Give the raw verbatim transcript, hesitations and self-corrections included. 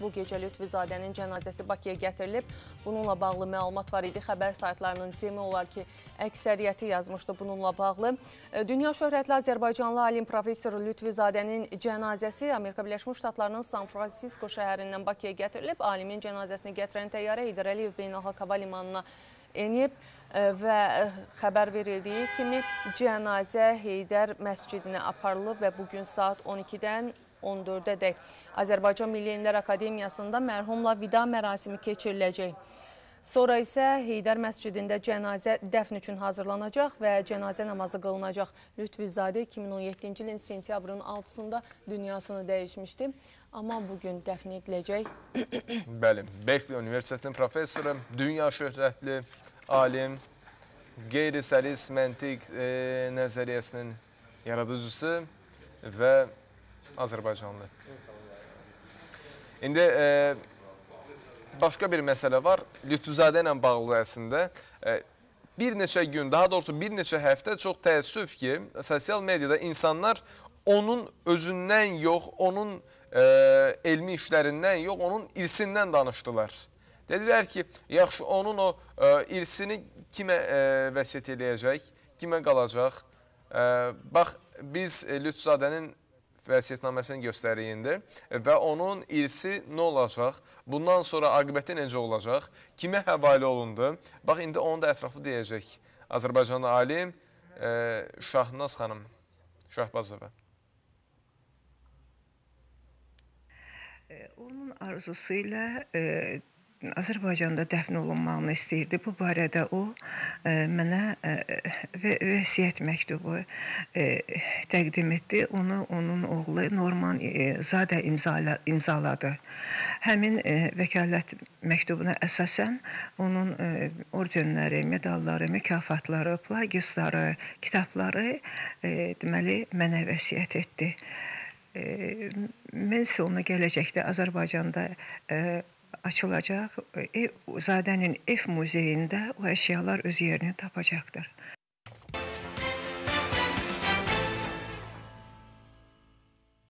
bu gecə Lütfuzadənin cənazəsi Bakıya gətirilib. Bununla bağlı məlumat var idi. Xəbər saytlarının demək olar ki, əksəriyyəti yazmışdı bununla bağlı. Dünya şöhrətli Azərbaycanlı alim professor Lütfuzadənin cənazəsi Amerika Birləşmiş Ştatlarının San Fransisko şəhərindən Bakıya gətirilib. Alimin cənazəsini gətirən təyyarə Heydər Əliyev Beynəlxalq Hava Limanına enib və xəbər verildiyi kimi cənazə Heydər məscidinə aparılıb və bugün saat on ikidən on dördədək Azərbaycan Milli Elmlər Akademiyasında mərhumla vida mərasimi keçiriləcək. Sonra isə Heydər məscidində cənazə dəfn üçün hazırlanacaq və cənazə namazı qılınacaq. Lütfüzadə iki min on yeddinci ilin sentyabrın altısında dünyasını dəyişmişdi. Amma bugün dəfn ediləcək. Bəli, Berkeley Universitetinin professoru, dünya şöhrətli alim, qeyri-səlis məntiq e, nəzəriyyəsinin yaradıcısı və Azərbaycanlı. İndi e, başqa bir məsələ var. Lütfüzadə ilə bağlı əslində e, bir neçə gün, daha doğrusu bir neçə həftə çox təəssüf ki, sosial mediada insanlar onun özündən yox, onun e, elmi işlərindən yox, onun irsindən danışdılar. Dedilər ki, yaxşı, onun o e, irsini kimə e, vəsiyyət eləyəcək, kimə qalacaq? E, bax, biz e, Lütfuzadənin vəsiyyətnaməsini göstərik indi və onun irsi nə olacaq? Bundan sonra aqibəti necə olacaq? Kimə həvalə olundu? Bax, indi onu da ətraflı deyəcək Azərbaycanlı alim e, Şahnaz xanım Şahbazova. Onun arzusu ilə e, Azərbaycanda dəfn olunmağını istəyirdi. Bu barədə o e, mənə e, vəsiyyət məktubu e, təqdim etdi. Onu onun oğlu Norman e, Zadə imzala, imzaladı. Həmin e, vəkalət məktubuna əsasən onun e, ordenləri, medalları, mükafatları, plagiusları, kitabları e, deməli mənə vəsiyyət etdi. E, mən isə onu gələcəkdə Azərbaycanda e, açılacaq, Zadənin F muzeyində o əşyalar öz yerini tapacaqdır.